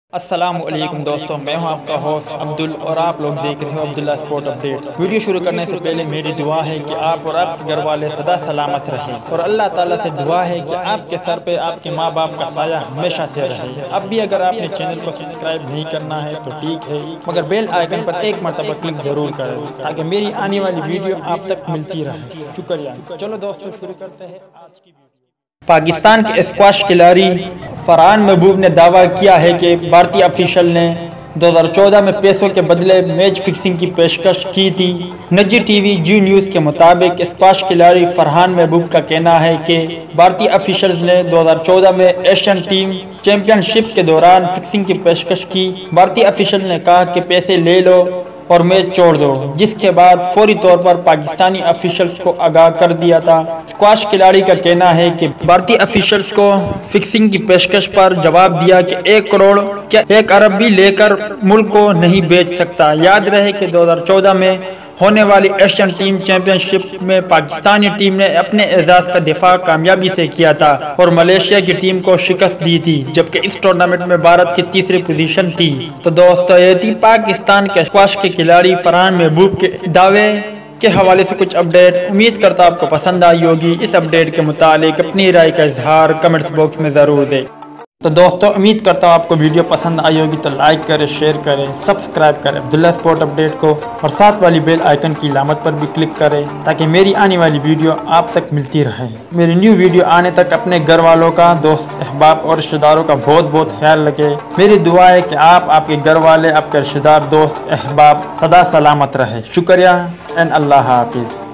السلام علیکم دوستوں، میں ہوں آپ کا ہوسٹ عبداللہ اور آپ لوگ دیکھ رہے ہو عبداللہ اسپورٹ اپڈیٹ۔ ویڈیو شروع کرنے سے پہلے میری دعا ہے کہ آپ اور آپ کے گھر والے سدا سلامت رہیں، اور اللہ تعالیٰ سے دعا ہے کہ آپ کے سر پہ آپ کے ماں باپ کا سایہ ہمیشہ سے رہے۔ اب بھی اگر آپ نے چینل کو سبسکرائب نہیں کرنا ہے تو ٹھیک ہے، مگر بیل آئیکن پر ایک مرتبہ کلک ضرور کریں تاکہ میری آنے والی ویڈیو آپ تک ملتی رہے۔ شکریہ۔ چلو دوستوں شروع کرتے ہیں آج کی ویڈیو۔ پاکستان کے اسکواش کھلاڑی فرحان محبوب نے دعویٰ کیا ہے کہ بھارتی آفیشل نے 2014 میں پیسوں کے بدلے میچ فکسنگ کی پیشکش کی تھی۔ نجی ٹی وی جی نیوز کے مطابق اسکواش کھلاڑی فرحان محبوب کا کہنا ہے کہ بھارتی آفیشلز نے 2014 میں ایشین ٹیم چیمپئن شپ کے دوران فکسنگ کی پیشکش کی۔ بھارتی آفیشل نے کہا کہ پیسے لے لو اور میچ چھوڑ دو، جس کے بعد فوری طور پر پاکستانی آفیشلز کو آگاہ کر دیا تھا۔ اسکواش کھلاڑی کا کہنا ہے کہ بھارتی آفیشلز کو فکسنگ کی پیشکش پر جواب دیا کہ 1 کروڑ کیا 1 ارب بھی لے کر ملک کو نہیں بیچ سکتا۔ یاد رہے کہ 2014 میں ہونے والی ایشین ٹیم چیمپئن شپ میں پاکستانی ٹیم نے اپنے اعزاز کا دفاع کامیابی سے کیا تھا اور ملیشیا کی ٹیم کو شکست دی تھی، جبکہ اس ٹورنامنٹ میں بھارت کی تیسری پوزیشن تھی۔ تو دوستو، یہ تھی پاکستان کے اسکواش کے کھلاڑی فرحان محبوب کے دعوے کے حوالے سے کچھ اپڈیٹ۔ امید کرتا آپ کو پسند آئی ہوگی۔ اس اپڈیٹ کے متعلق اپنی رائے کا اظہار کمنٹس باکس میں ضرور دیں۔ تو دوستو، امید کرتا ہوں آپ کو ویڈیو پسند آئی ہوگی، تو لائک کریں، شیئر کریں، سبسکرائب کریں عبداللہ اسپورٹ اپڈیٹ کو، اور ساتھ والی بیل آئیکن کی علامت پر بھی کلک کریں تاکہ میری آنے والی ویڈیو آپ تک ملتی رہے۔ میری نیو ویڈیو آنے تک اپنے گھر والوں کا، دوست احباب اور رشتہ داروں کا بہت بہت خیال رکھیں۔ میری دعا ہے کہ آپ کے گھر والے، آپ کے رشتہ دار، دوست احباب سدا سلامت رہے۔ شکریہ، اللہ حافظ۔